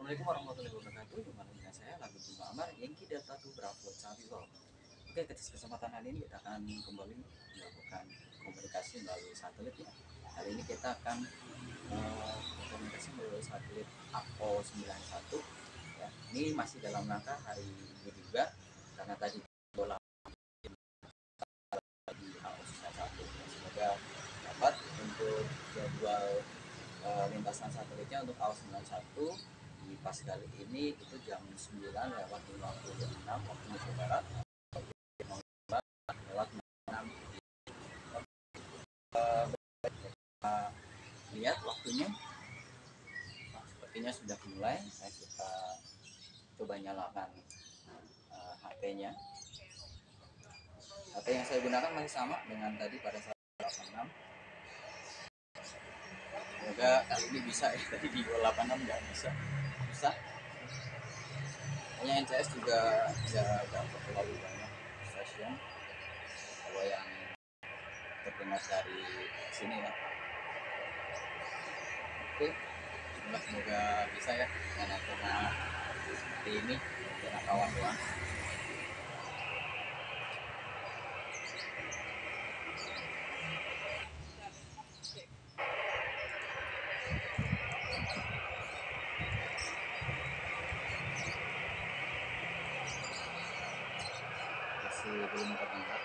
Assalamualaikum warahmatullahi wabarakatuh. Kembali dengan saya Lagu Bunga Amar Yankee Delta 2 Bravo Charlie Golf. Oke, kesempatan hari ini kita akan kembali melakukan komunikasi melalui satelit ya. Hari ini kita akan komunikasi melalui satelit APO 91 ya. Ini masih dalam rangka hari ini juga karena tadi bola di APO 91 ya. Semoga dapat untuk jadwal lintasan satelitnya untuk APO 91 di pas kali ini itu jam 9:56 waktu Indonesia Barat lewat 6. Lihat waktunya, sepertinya sudah mulai. Kita coba nyalakan HP-nya. HP yang saya gunakan masih sama dengan tadi pada saat 86. Semoga kali ini bisa ya, tadi di 86 nggak bisa. Hanya NCS juga nggak terlalu banyak stasiun kalau yang terdengar dari sini ya. Oke, semoga bisa ya, karena seperti ini karena kawan doang. Masih belum terdengar.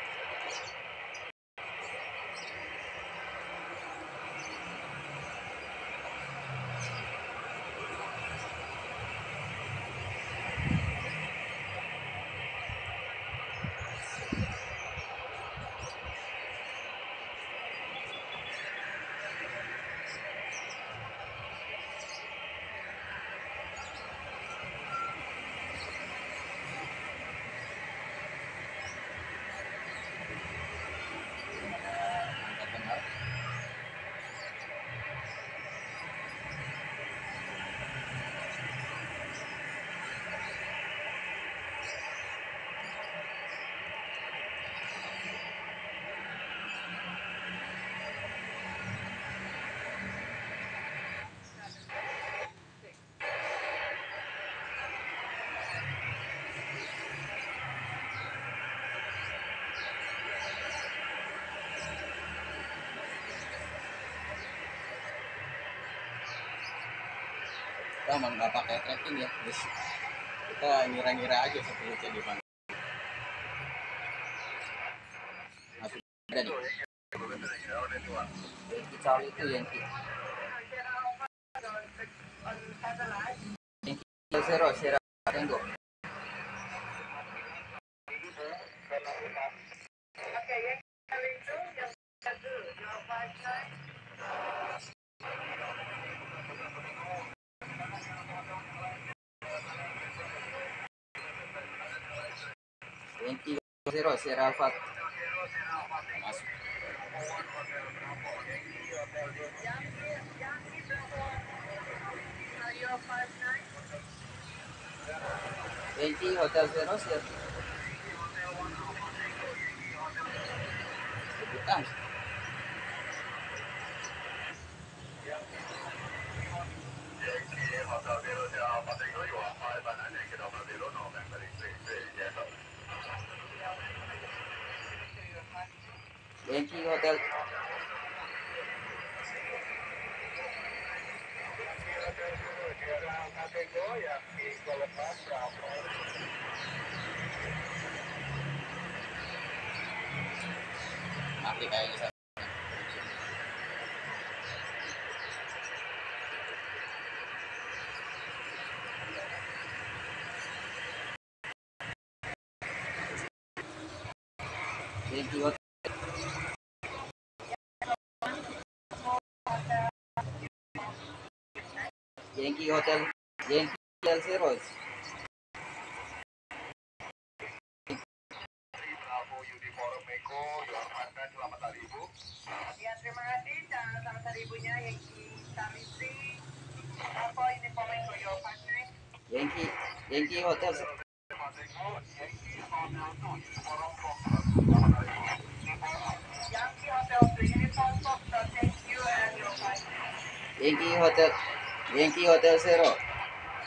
Kita emang nggak pakai tracking ya, terus kita ngira-ngira aja satelitnya di mana. Ada nih. Charlie itu Yankee. Yankee Zero Sierra Tango. Yankee Zero Sierra Alpha masuk. Yankee Hotel Zero Sierra. Bukan. Yankee Hotel. Mati kayaknya saya. Yankee Hotel. Yankee Hotel. Yankee Hotel Zeros. Ya, terima kasih. Selamat hari ibunya Yankee Tamisi. Apa ini komen Goyo Pasnek? Yankee Hotel. Yankee Hotel to Uniform Fox. Thank you and your Pasnek. Yankee Hotel Zero.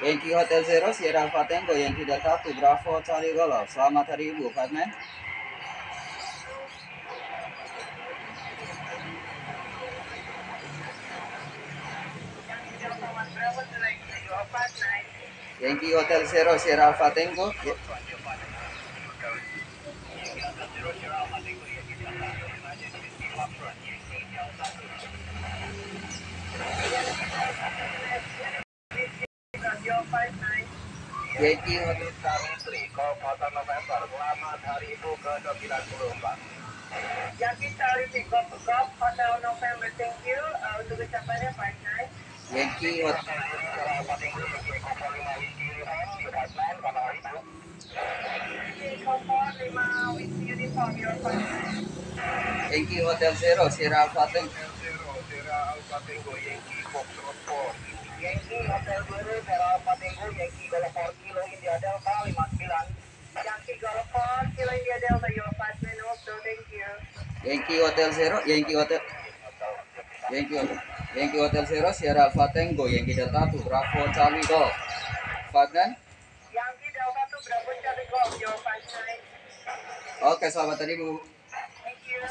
Yankee Hotel Zero Sierra Alpha Tango Yankee Delta 1 Bravo Charlie Golf. Selamat hari Ibu, Fatman. Yankee Delta 1 Bravo select to your 59. Yankee Hotel Zero Sierra Alpha Tango. Your 59. Yankee Hotel November, selamat hari Ibu ke-94. Yankee Charlie Golf Golf Hotel November, thank you. Untuk ucapannya 59. Yankee Hotel Echo 4 5 with uniform, your 59. Yankee Hotel Zero Sierra Alpha Tango. Sierra Alpha Tango, Yankee Foxtrot 4. Yankee Hotel Zero, Sierra Alpha Tango, Yankee Golf 4 Kilo India Delta 59. Yankee Golf 4 Kilo India Delta, your 59 also, thank you. Yankee Hotel Zero Yankee Hotel Zero Sierra Alpha Tango Yankee Delta 1 Bravo Charlie Golf. Fatman. Yankee Delta 2 Bravo Charlie Golf, your 59. Oke, selamat hari Ibu. Thank you.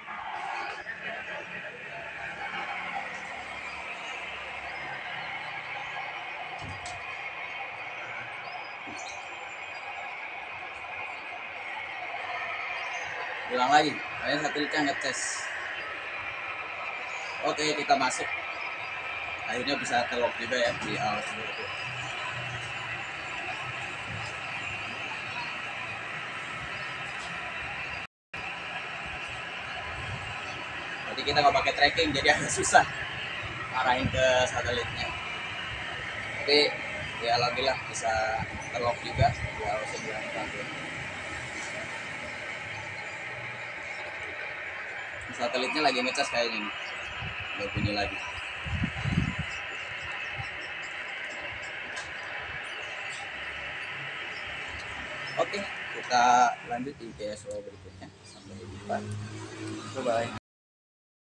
Ulang lagi, kalian satelitnya ngetes. Oke, kita masuk. Akhirnya bisa ke-lock juga ya di awal itu. Jadi kita nggak pakai tracking, jadi agak susah arahin ke satelitnya. Tapi ya alhamdulillah bisa ke-lock juga di awal 9 Satelitnya lagi ngecas kayaknya nih, nggak bunyi lagi. Oke, kita lanjut di PSO berikutnya. Sampai jumpa. Bye bye.